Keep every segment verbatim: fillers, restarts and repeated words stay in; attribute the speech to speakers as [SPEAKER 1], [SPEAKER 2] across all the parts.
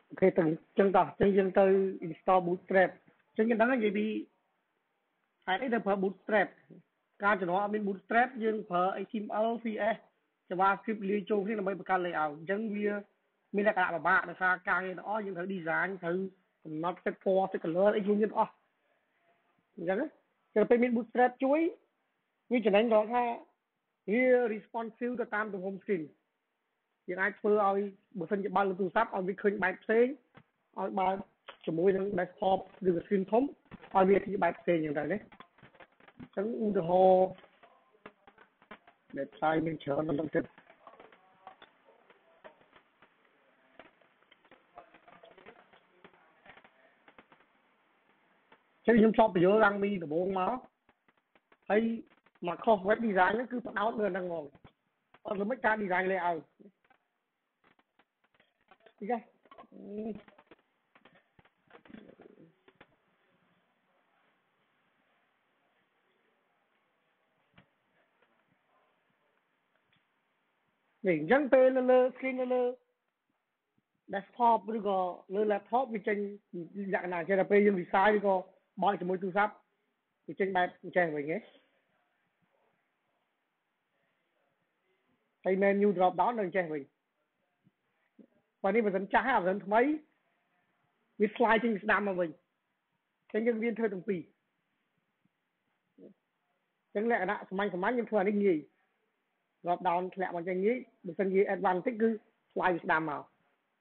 [SPEAKER 1] OK từng chân tỏ chân dân tư install bootstrap chân dân đó là gì vì hãy để phở bootstrap ca cho nó bên bootstrap dương phở html cs javascript liên chung thì là mấy cái layout chân vì mình là cả bạn là sao càng nó những thứ design thứ nó set for set color ấy chung như đó vậy đó cho bên bên bootstrap chuối như cho nên đó ha here responsive ទៅតាមទំហំ screen យើងអាចធ្វើឲ្យបើសិនជាបើកលើទូរស័ព្ទឲ្យវាឃើញបែបផ្សេងឲ្យបើកជាមួយនឹង desktop ឬ screen ធំឲ្យវាជាបែបផ្សេងយ៉ាងទៅណាអញ្ចឹងឧទាហរណ៍ website មានច្រើនដល់ទៅចឹងខ្ញុំឆ្លប់បញ្យល់ឡើងមីដំបូងមកហើយមកខុស web design ហ្នឹងគឺបដោតលើហ្នឹងហ្មងអត់ល្មិចការ design layout ទីកនេះអញ្ចឹងពេលនៅលើ screen នៅលើ desktop ឬក៏លើ laptop វាចេញលក្ខណៈចេះតែពេលយើង design ឬក៏បើកជាមួយទូរស័ព្ទវាចេញបែបអញ្ចេះវិញហ៎ហើយ menu drop down នៅអញ្ចេះវិញបើនេះបើសិនចាស់ហើយបើសិនថ្មីវា slide ចេញស្ដាំមកវិញអញ្ចឹងយើងរៀនធ្វើទាំងពីរអញ្ចឹងលក្ខណៈសាមញ្ញសាមញ្ញយើងធ្វើអានេះងាយ drop down ធ្លាក់មកចេញងាយបើសិនជា advanced តិចគឺ slide វាស្ដាំមក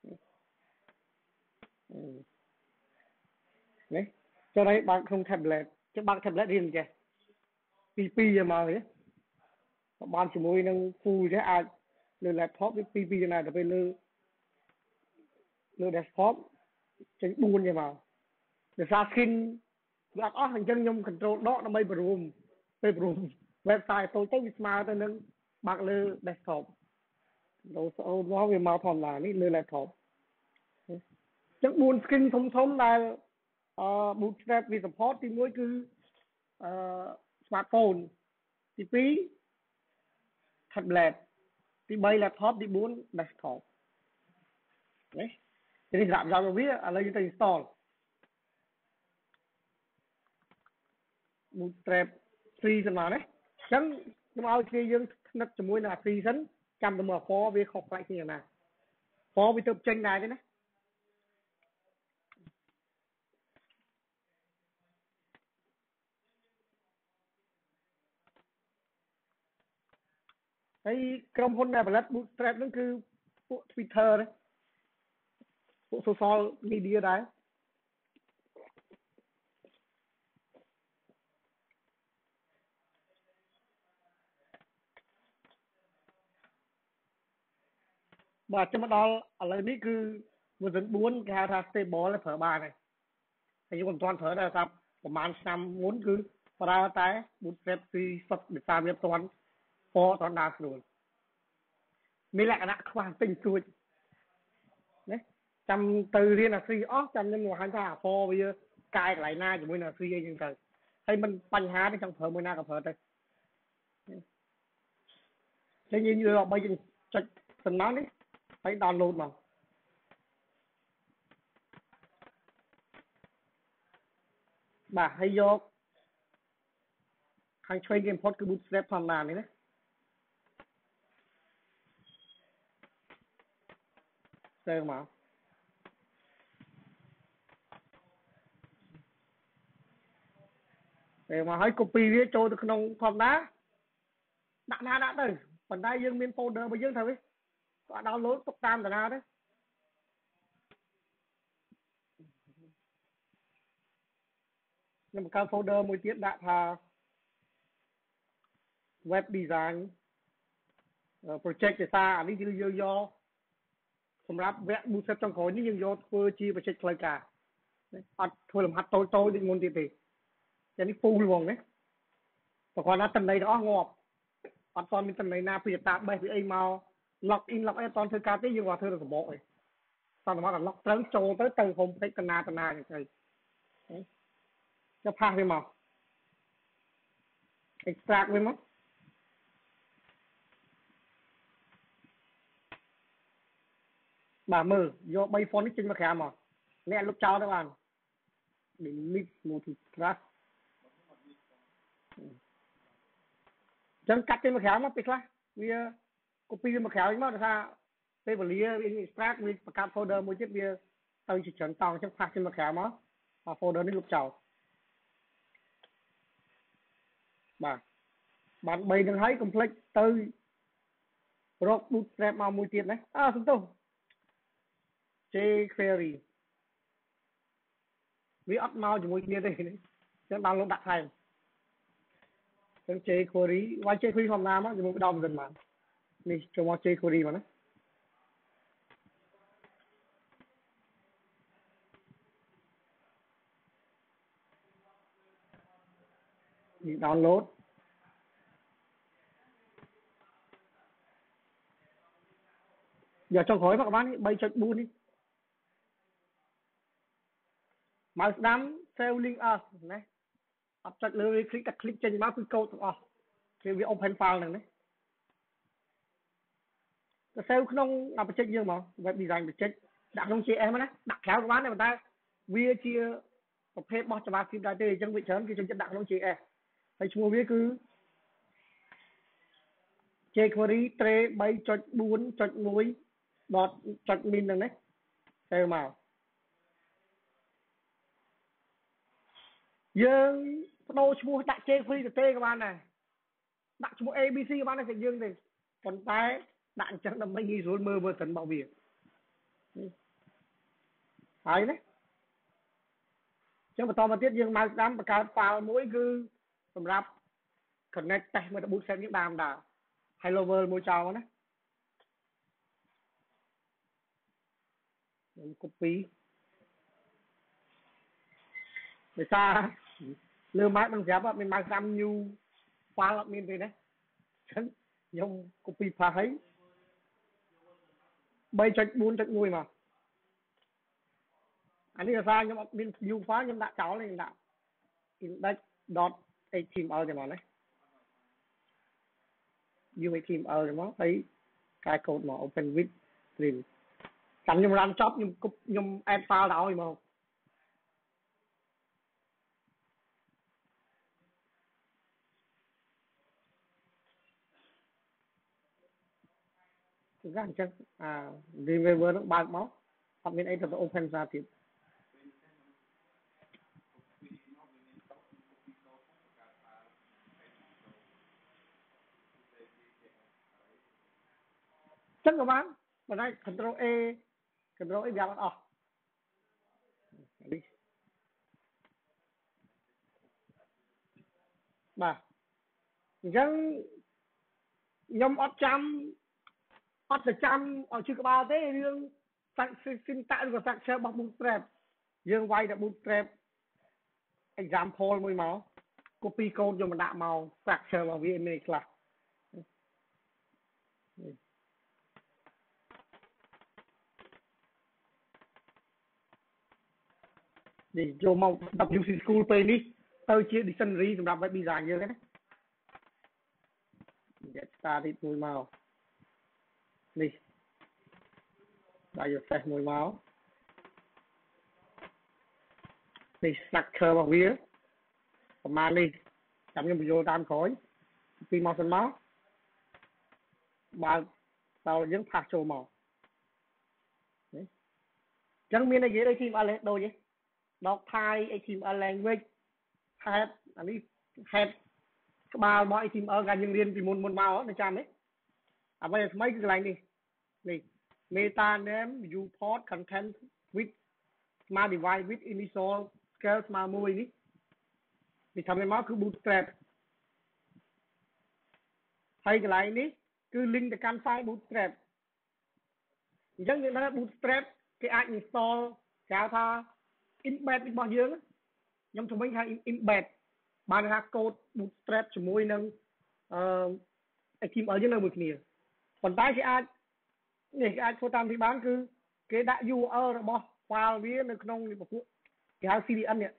[SPEAKER 1] នេះចូលđâyបើកក្នុង tablet ចុះបើក tablet រៀនចេះពីពីមកទេបានជាមួយនឹង full ចេះអាចលើ laptop វាពីពីយ៉ាងណាទៅពេលលើលើ desktop ចេញបួនចេះមកដោយសារ skin វាអត់អស់អញ្ចឹងខ្ញុំ control ដកដើម្បីបរួមពេលបរួម website តូចទៅវាស្មើទៅនឹងបើកលើ desktop ដូរអូនមកវាមកធម្មតានេះលើ laptop អញ្ចឹងបួន skin ធំធំដែលអឺ bootstrap វា support ទីមួយគឺអឺ smartphone ទីពីរ tablet ទីបី laptop ទីបួន desktop នេះនេះសម្រាប់យកវាឥឡូវយើងទៅ install bootstrap free សិនមកណាអញ្ចឹងខ្ញុំឲ្យគ្នាយើងថ្និតជាមួយនឹង free សិនចាំទៅមើល for វាខុសប្លែកគ្នាយ៉ាងណា for វាទៅចេញដែរទេណាហើយក្រុមហ៊ុនដែលផលិត bootstrap ហ្នឹងគឺពួក Twitter ណាពួក social media ដែរបាទចាំមកដល់ឥឡូវនេះគឺ version បួនគេហៅថា stable ហើយប្រើបានហើយហើយខ្ញុំមិនទាន់ប្រើដែរថាប្រហែលឆ្នាំមុនគឺប្រើតែ bootstrap ពីសុទ្ធដោយសារវាមិនទាន់ for អត់ដាល់ស្រួលមានលក្ខណៈខ្វះទិញទួចណាចាំទៅរៀនអា free អស់ចាំខ្ញុំបង្ហាញថាអា for វាកែកន្លែងណាជាមួយនឹង free អីចឹងទៅហើយមិនបញ្ហាទេចង់ប្រើមួយណាក៏ប្រើទៅចឹងយើងយកបីចុចសំណងនេះហើយ download មកបាទហើយយកខាងឆ្វេងគេ import គឺ bootstrap ធម្មតានេះណាទៅមកពេលមកហើយ copy វាចូលទៅក្នុងធម្មតាដាក់ណាដាក់ទៅប៉ុន្តែយើងមាន folder របស់យើងត្រូវទេគាត់ download ទុកតាមតាណាទៅខ្ញុំបង្កើត folder មួយទៀតដាក់ថា web design project ភាសាអានេះគឺយើងយកសម្រាប់វគ្គ bootstrap ចុងក្រោយនេះយើងយកធ្វើជា project ផ្លូវការអត់ធ្វើលំហាត់តូចតូចដូចមុនទៀតទេចានេះ full ហ្មងណាបើគាត់ថាតំណែងទាំងអស់ងាប់អត់ទាន់មានតំណែងណាពី database ពីអីមក log in log អីអត់ទាន់ធ្វើការទេយើងគាត់ធ្វើទៅសម្បកឯងតាមតែមក log ត្រូវចូលទៅទៅ home page កណាកណាចឹងទៅចុះផាសវាមក extract វាមក bà mơ do bay phone nó trên mà khả mà nè lúc chào đó bạn để mít một thì track chẳng cắt trên mà khả mà biết là vì copy mà khả mà ra đây vật lý extract vì cắt folder một chiếc bia tao chỉ chọn tòng trong phát trên mà khả mà và folder nó lúc chào bà bạn bay đừng thấy complex từ rock bootstrap mà mùi tiền đấy à xong tôi jQuery vì ấp mau chỉ mùi tiền đây này chẳng download đặt thay chẳng jQuery ngoài jQuery hôm nào á thì mình đọc dần mà này cho mọi jQuery mà nó download giờ trong khối các bạn bay cho buôn đi mà đám sale link us này ập chặt lưới click đặt click trên máu cứ câu ờ thì vì open file này đấy cái sale không làm check dương mà web design bị check đặt trong chị em đấy đặt kéo các bạn này người ta via chia một phép bỏ cho bạn phim đại tê trong vị trí cái chân đặt trong chị em hay chung với cứ jQuery tre bay cho buôn cho muối đọt cho min này đấy sale màu dương đâu mua đặt jQuery từ t các bạn này đặt mua abc các bạn này sẽ dương thì còn tay đặt chắc là mấy nghi số mơ vừa tấn bảo việc thấy đấy chứ mà to mà tiết dương mà đám và cả vào mỗi cứ tầm rạp connect tay mà đã bút xem những đàm đã hello world môi trào đấy copy để xa lừa máy bằng dẹp mình mang xăm như pha lọc mình thế đấy chẳng dùng copy pha thấy bay cho bốn trận mùi mà anh đi là sao nhưng mà mình dùng phá nhưng đã cháu lên đã index dot html thì mà đấy dùng html thì mà thấy cái code mà open with stream chẳng nhưng run job nhưng nhưng add file đâu thì mà thực ra chắc à Dreamweaver nó ba máu hoặc bên ấy là open ra thì chắc các bạn và đây control E control E vào ờ đi bà chẳng nhóm ớt trăm ớt là trăm ở chưa có ba thế riêng xin tại được sạc xe bằng bootstrap dương quay đã bootstrap example mùi máu copy code cho mình đạ màu sạc xe vào vê en này là để cho màu đọc u xê school page đi tôi chia dictionaryសម្រាប់ web design យើងហ្នឹងណា get started មួយមកនេះដាក់ refresh មួយមកនេះ structure របស់វាប្រហែលនេះចាំខ្ញុំបញ្ចូលតាមក្រោយពីមកសិនមកបើតើយើងផាសចូលមកនេះអញ្ចឹងមានអីគេដូច html ដូចទេដក type html language head អានេះ head ក្បាលរបស់ html កាលយើងរៀនពីមុនមុនមកនៅចាំទេអ្វីថ្មីគឺកន្លែងនេះនេះ meta name viewport content with smart device with initial scale ស្មើមួយនេះនេះថាមកគឺ bootstrap ហើយកន្លែងនេះគឺ link ទៅកាន់ file bootstrap អញ្ចឹងយើងដឹងថា bootstrap គេអាច install គេហៅថា embed របស់យើងខ្ញុំជំនាញថា embed បានថា code bootstrap ជាមួយនឹងអឺ html យើងនៅមួយគ្នាប៉ុន្តែគេអាចនេះគេអាចធ្វើតាមពីបានគឺគេដាក់ u r l របស់ file វានៅក្នុងពពួកគេហៅ xdn នេះ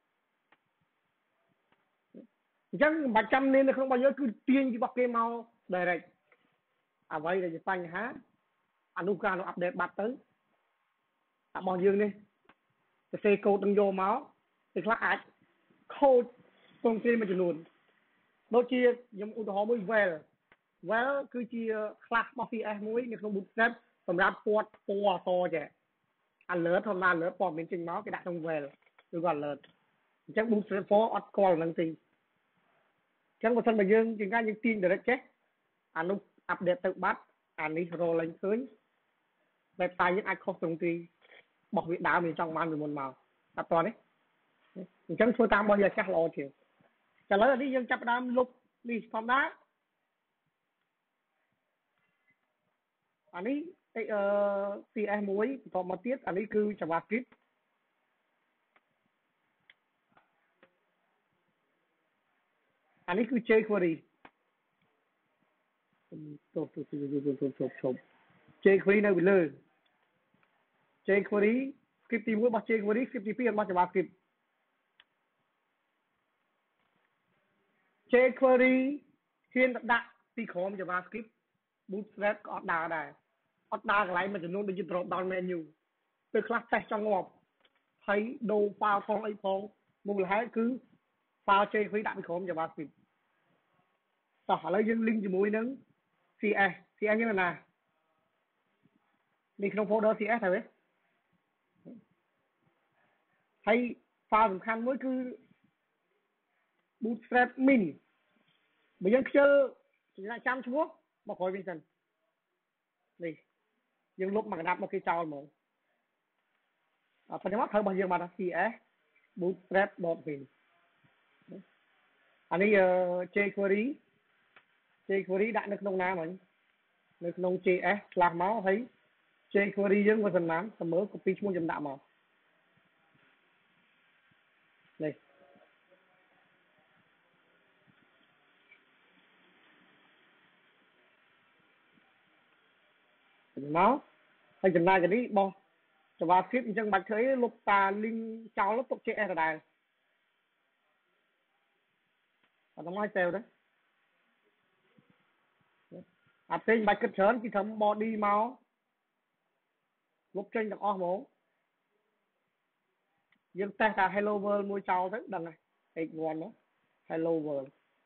[SPEAKER 1] អញ្ចឹងមិនបាច់ចាំនេះនៅក្នុងរបស់យើងគឺទាញពីរបស់គេមក direct អ្វីដែលជាបញ្ហាអនុការនោះអាប់ដេតបាត់ទៅរបស់យើងនេះសរសេរកូដនឹងយកមកពេលខ្លះអាចខូចត្រង់គេមួយចំនួនដូចជាខ្ញុំឧទាហរណ៍មួយ well well គឺជា class របស់ C S មួយនៅក្នុង bootstrap សម្រាប់ពណ៌ពណ៌អសចេះ alert ធម្មតា alert ព័ត៌មានចេញមកគេដាក់ក្នុង well ឬក៏ alert អញ្ចឹង bootstrap ហ្វ័រ អត់ស្គាល់នឹងទេអញ្ចឹងបើសិនបើយើងជាងការយើងទាញ direct ចេះអានោះ update ទៅបាត់អានេះ roll ឡើងឃើញ website យើងអាចខុសត្រង់ទីបោះវាដើមវាចង់បានពីមុនមកតែតោះនេះអញ្ចឹងធ្វើតាមរបស់យើងចាស់ល្អជាងឥឡូវនេះយើងចាប់ផ្ដើមលុបនេះធម្មតាអានេះអឺ C S មួយបន្តមកទៀតអានេះគឺ JavaScript អានេះគឺ jQuery ទៅទៅទៅទៅទៅទៅ jQuery នៅពីលើ jQuery script ទីមួយរបស់ jQuery script ទីពីររបស់ JavaScript jQuery ហ៊ានទៅដាក់ពីក្រោម JavaScript bootstrap ក៏អត់ដើរដែរអត់ដើរកន្លែងមួយចំនួនដូចជា drop down menu ពេលខ្លះ test ចង់ងាប់ហើយដូរ file ផងអីផងមូលហេតុគឺ file jQuery ដាក់ពីក្រោម JavaScript តោះឥឡូវយើង link ជាមួយនឹង C S C S យើងនៅណានេះក្នុង folder C S ទៅទេហើយ file សំខាន់មួយគឺ bootstrap min បើយើងខ្ជិលចាំឈ្មោះមកក្រោយវិញសិននេះយើងលុបមកកណ្ដាប់មកគេចោលហ្មងអត់ប៉ុណ្ណឹងមកត្រូវរបស់យើងបាន C S bootstrap.min អានេះ jQuery jQuery ដាក់នៅក្នុងណាមិញនៅក្នុង J S ខ្លះមកហើយ jQuery យើងវាសំណាមទៅមើល copy ឈ្មោះខ្ញុំដាក់មកនេះមកហើយចំណាយទៅនេះបោះ JavaScript អញ្ចឹងបាច់ធ្វើអីលុបតា link ចោលទុក J S ដដែលអត់មកទៅទេអាផ្សេងបាច់គិតច្រើនគឺធ្វើ body មកលុបចេញទាំងអស់ហ្មងយើងតេស្តតា hello world មួយចោលទៅដឹងហើយ x one មក hello world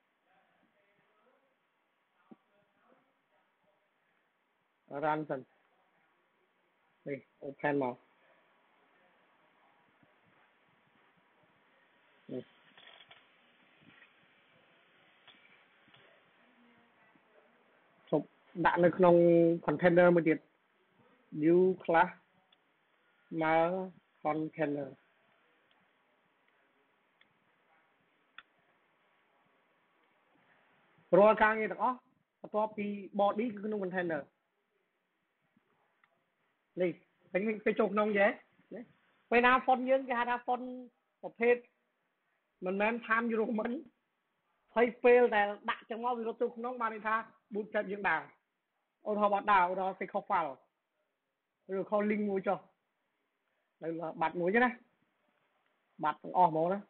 [SPEAKER 1] រ៉ានសិននេះ open មកនេះជប់ដាក់នៅក្នុង container មួយទៀត new class មក container រាល់ការងារទាំងអស់បន្ទាប់ពី body គឺក្នុង container នេះពេលពេលចូលក្នុងយេពេលណា font យើងគេហៅថា font ប្រភេទមិនមែន Times New Roman ហើយពេលដែលដាក់ចឹងមកវារត់ចូលក្នុងបានន័យថា bootstrap យើងដើរឧទាហរណ៍បាត់ដើរឧទាហរណ៍ ខុស file ឬខុស link មួយចុះនៅបាត់មួយចឹងណាបាត់ទាំងអស់ហ្មងណា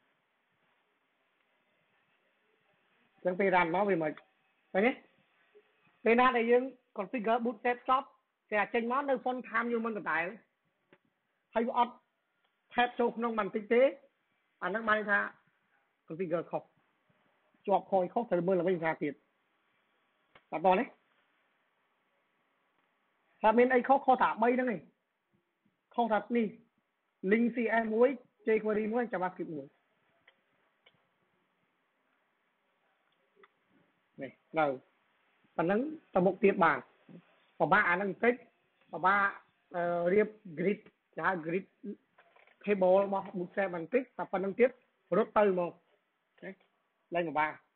[SPEAKER 1] ចឹងពេល run មកវាមិនឃើញទេពេលណាដែលយើង configure bootstrap ចប់គេអាចចេញមកនៅ font Times New Roman ដដែលហើយវាអត់ tab ចូលក្នុងបន្តិចទេអាហ្នឹងបានន័យថា configure ខុសជាប់ point ខុសត្រូវមើលឡើងវិញថាទៀតបាទតោះនេះថាមានអីខុសខុសតែបីហ្នឹងឯងខុសតែនេះ link C S មួយ jQuery មួយ JavaScript មួយនេះនៅប៉ុណ្ណឹងទៅមុខទៀតបានពិបាកអាហ្នឹងបន្តិចពិបាករៀប grid គេហៅ grid table របស់ bootstrap បន្តិចតែប៉ុណ្្នឹងទៀតរត់ទៅមកឡើងពិបាក